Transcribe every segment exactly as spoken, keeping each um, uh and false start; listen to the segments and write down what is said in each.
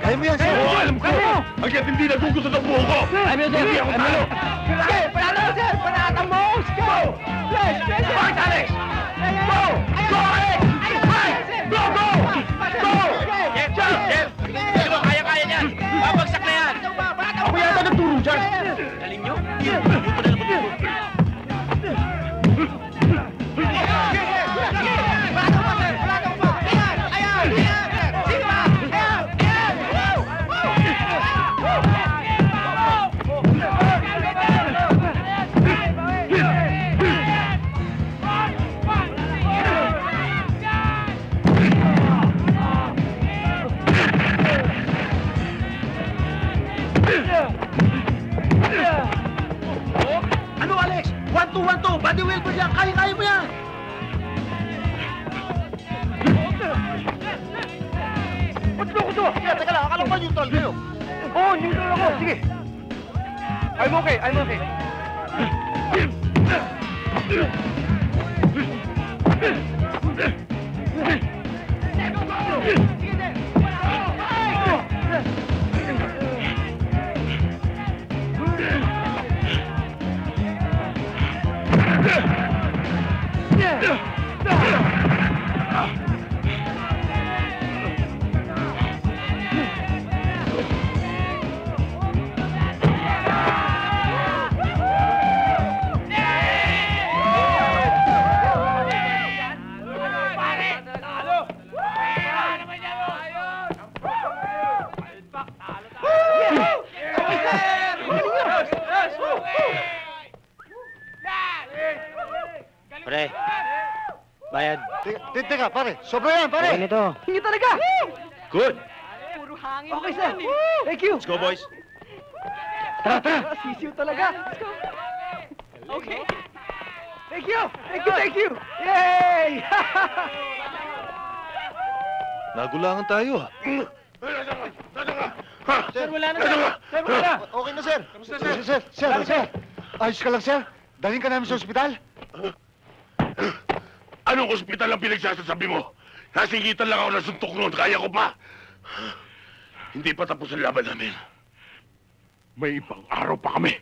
Kaya mo yan, sir! Oo, alam ko! Hanggang hindi nagugusot ang buho ko! Kaya mo yan, sir! Hindi ako talo! Sige, panalo, sir! Panatan mo! Go! Yes, yes, yes! Bakit, Alex? Go! Go, Alex! Go, go! Go! Yes, yes! Sige mo, kaya-kaya niyan! Babagsak na yan! Ako yata nagturo dyan! Galing nyo? Buto na naman yun! Ano, Alex? One, two, one, two! Body wheel ko dyan! Kaya-kaya mo yan! Ba't loko to? Sige, teka lang. Akala ko ba neutral kayo? Oo, neutral ako. Sige. I'm okay, I'm okay. Pare, bayad. Teka, teka, pare. Sobra yan, pare. Okay nito. Hindi talaga. Good! Puro hangin Okay, lang sir. yan eh. Thank you. Let's go, boys! Tara, tara. Sisiw talaga. Let's go. Okay. Thank you. Thank you, thank you. Yay! Nagulangan tayo, ha? Sir, wala na, sir. Sir, wala na. Okay na, sir. Kamusta, sir? Sir, sir, sir. Ayos ka lang, sir. Dalhin ka namin sa ospital. Anong ospital ang pinagsasasabi mo? Nasingitan lang ako ng suntok noon. Kaya ko pa. Hindi pa tapos ang laban namin. May ibang araw pa kami.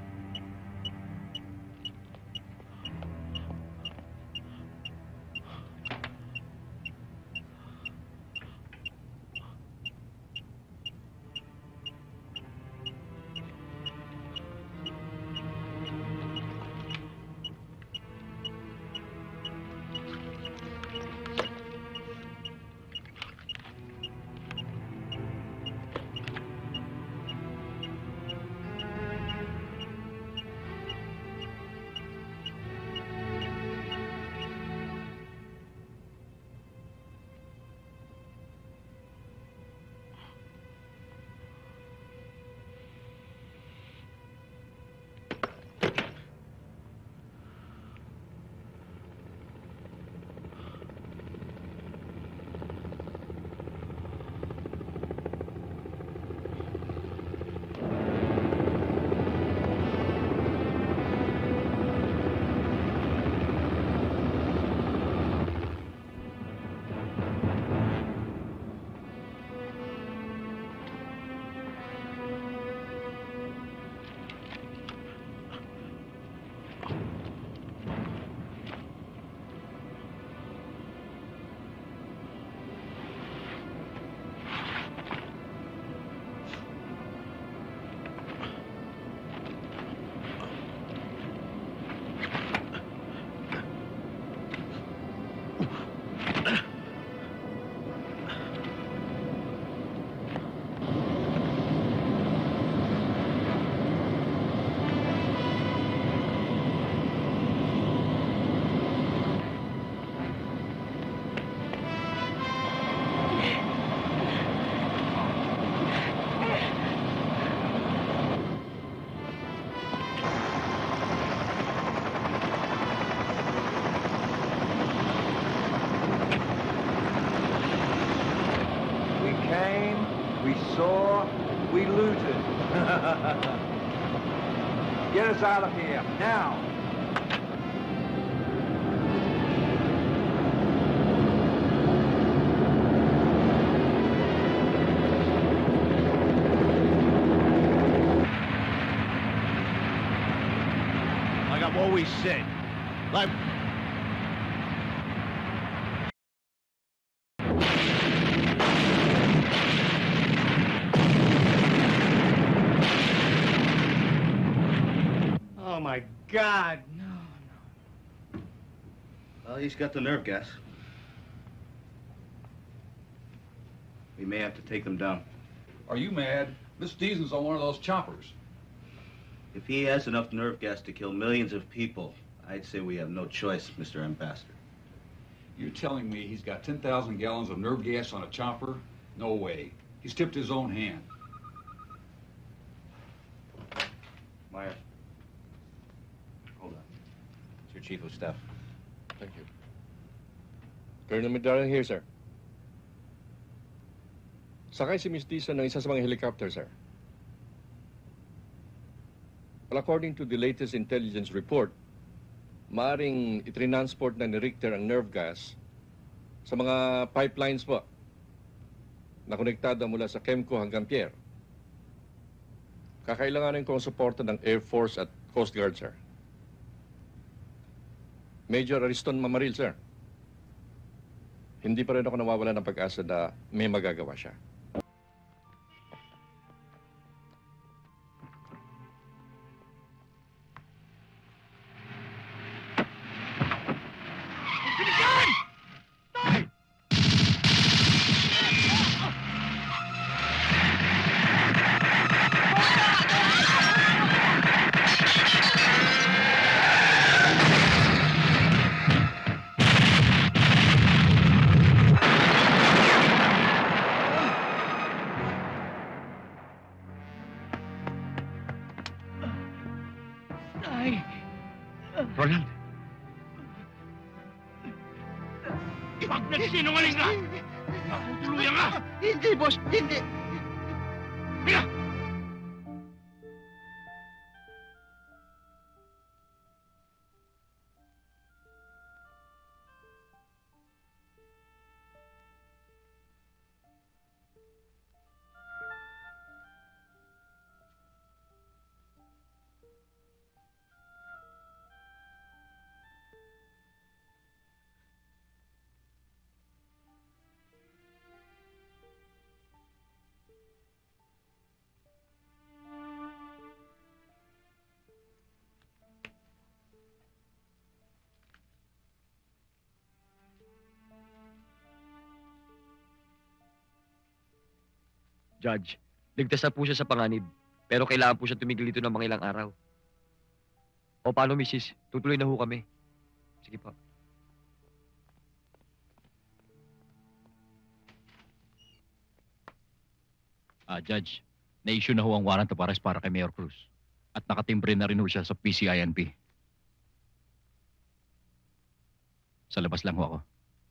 We saw, we looted. Get us out of here, now! always said. Like... Oh, my God. No, no. Well, he's got the nerve gas. We may have to take them down. Are you mad? Miss Deason's on one of those choppers. If he has enough nerve gas to kill millions of people, I'd say we have no choice, Mister Ambassador. You're telling me he's got ten thousand gallons of nerve gas on a chopper? No way. He's tipped his own hand. Meyer. Hold on. It's your chief of staff. Thank you. Colonel Medrano here, sir. Sakay si Miss Dizon ng isa sa mga helicopter, sir. Well, according to the latest intelligence report, maaring itransport na ni Richter ang nerve gas sa mga pipelines po na konektado mula sa Kemco hanggang Pierre. Kakailanganin ko ang suporta ng Air Force at Coast Guard, sir. Major Ariston Mamaril, sir. Hindi pa rin ako nawawala ng pag-asa na may magagawa siya. Ronald! Pag nagsinungaling ka, nakutuluyan ka! Hindi, boss. Hindi. Bila! Judge, ligtas na po siya sa panganib. Pero kailangan po siya tumigil dito ng mga ilang araw. O paano, Missus? Tutuloy na ho kami. Sige po. Ah, Judge, na-issue na ho ang warrant of arrest para kay Mayor Cruz. At nakatimbre na rin ho siya sa P C I N P. Sa labas lang ho ako.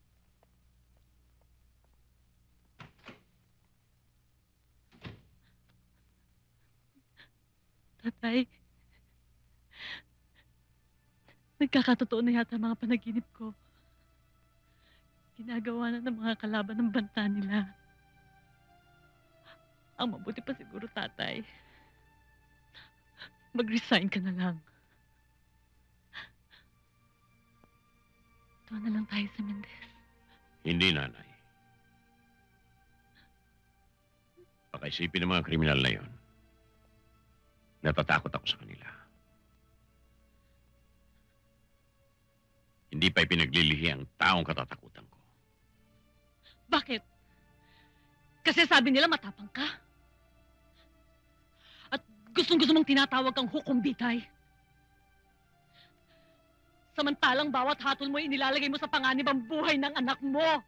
Tatay, nagkakatotoo na yata mga panaginip ko. Ginagawa na ng mga kalaban ng banta nila. Ang mabuti pa siguro, tatay, mag-resign ka na lang. Doon na lang tayo sa Mendez. Hindi, nanay. Pakaisipin ng mga kriminal na yon. Natatakot ako sa kanila. Hindi pa ipinaglilihi ang taong katatakutan ko. Bakit? Kasi sabi nila matapang ka. At gustong-gusto mong tinatawag kang hukumbitay. Samantalang bawat hatol mo inilalagay mo sa panganib ang buhay ng anak mo.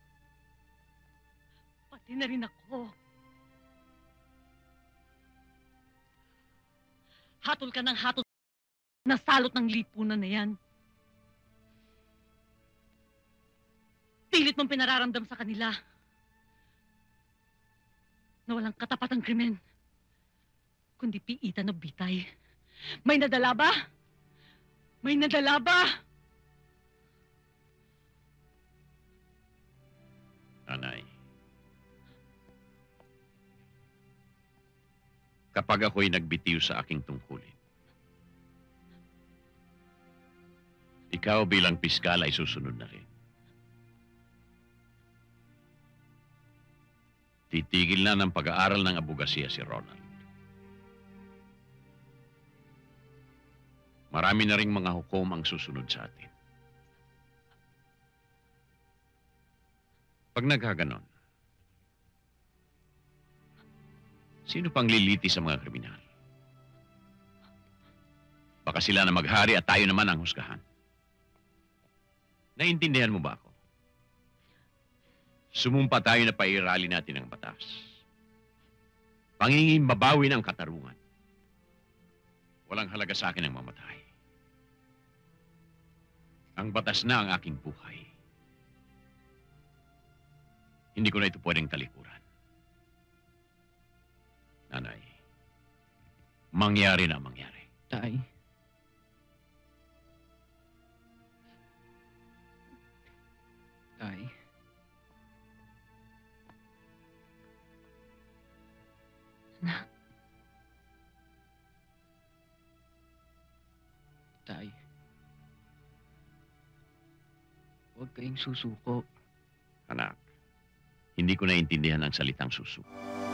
Pati na rin ako. Hatol ka ng hatol na salot ng lipunan na yan. Pilit mong pinararamdam sa kanila na walang katapatang krimen, kundi piitan o bitay. May nadala ba? May nadala ba? Nanay, kapag ako'y nagbitiw sa aking tungkulin, Ikaw bilang piskal ay susunod na rin. Titigil na ng pag-aaral ng abogasiya si Ronald. Marami na ring mga hukom ang susunod sa atin. Pag nagkaganon, sino pang liliti sa mga kriminal? Baka sila na maghari at tayo naman ang husgahan. Naintindihan mo ba ako? Sumumpa tayo na pairali natin ang batas. Pangingin mabawin ang katarungan. Walang halaga sa akin ang mamatay. Ang batas na ang aking buhay. Hindi ko na ito pwedeng talikuran. Nanay, mangyari na mangyari. Tay. Tay. Anak. Tay. Huwag kayong susuko. Anak, hindi ko naintindihan ang salitang susuko.